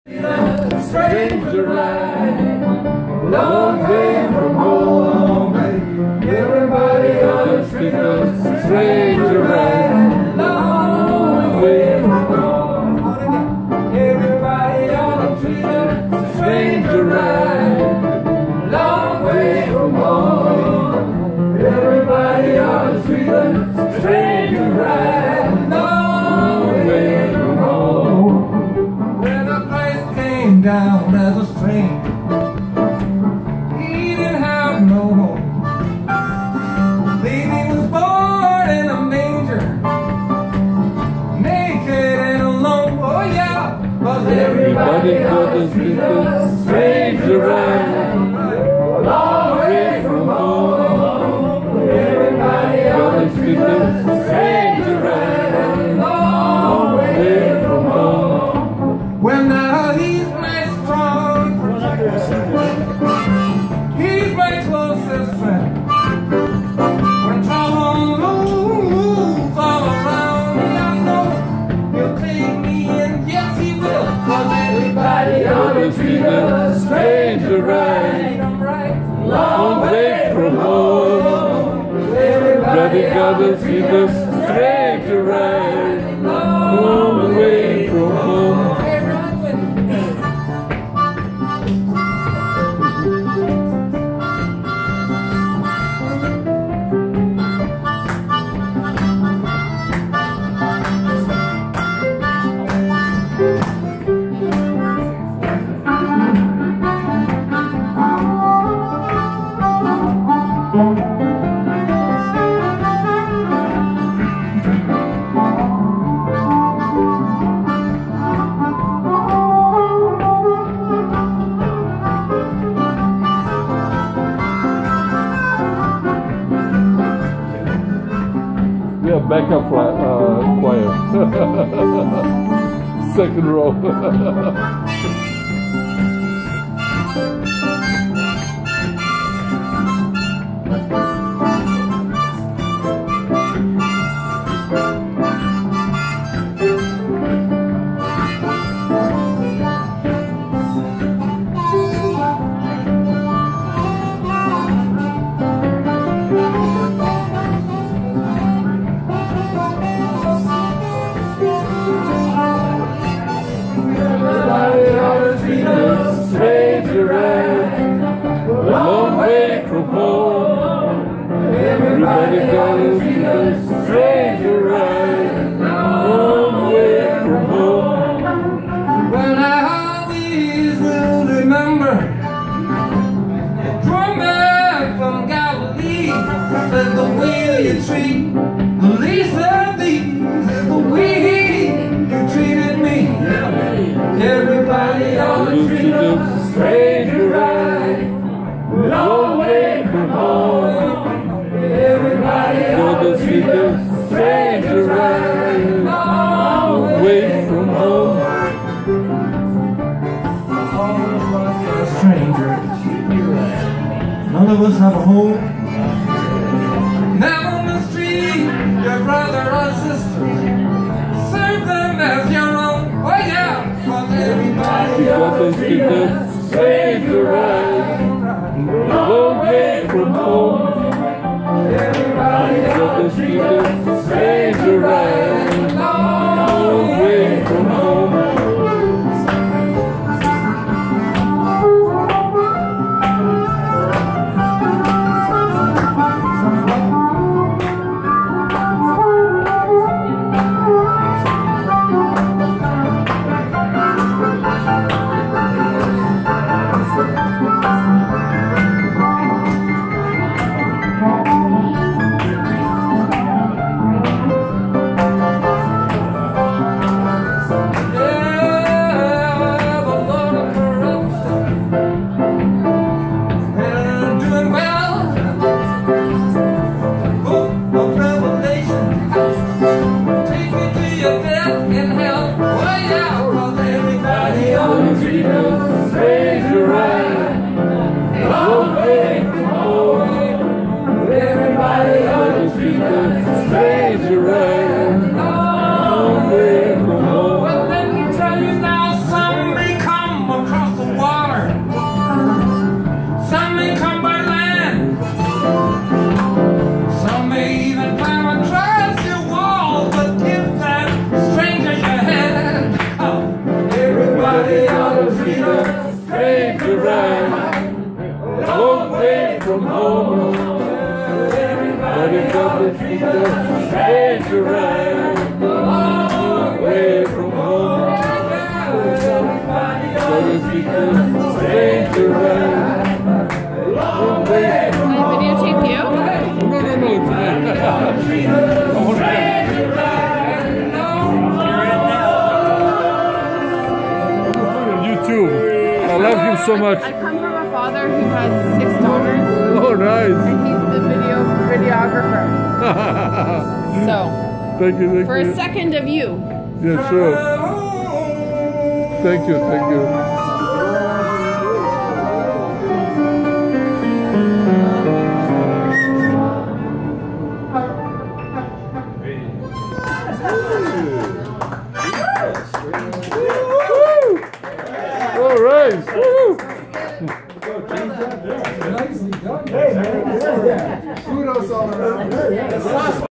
Stranger ride, long way from home. Everybody on the street, a stranger ride, long way from home. Everybody on the street, a stranger ride, long way from home. Everybody on the street, a stranger ride, long way from home. When the price came down as a stranger, he didn't have no home. Baby was born in a manger, naked and alone. Oh yeah, 'cause everybody on the street, a stranger ride, long way from home. Everybody on the street, a stranger ride, long way from home. Well now he's my strong protector, he's my closest friend. When trouble moves all around me, I know he'll take me in, yes he will. 'Cause everybody on the street, a stranger ride, long way from home. Everybody on the street, a stranger ride, long way from home. Yeah, backup choir. Second row. Stranger ride, a long way from home. Everybody goes to the stranger ride, long way from home. Well, I always will remember the poor man from Galilee said the way you treat the least of these is the way you treated me. Everybody on the street, a stranger ride, long way from home. Everybody on the street, a stranger ride, long way from home. All of us are strangers. None of us have a home. Now on the street, your brother or sister, serve them as your own. Oh yeah, 'cause everybody on the street, a stranger ride, long way from home. Everybody on the street, a stranger ride, long way from home. stranger ride away from home. So to speak, stranger ride away from home. Can I videotape you? No, it's me. YouTube. I love him so much. I come from a father who has 6 daughters. Oh, nice. And he's the videographer. So, Thank you. for a second of you. Yeah, sure. Thank you. All right. Nicely done. Hey, man. Kudos all around.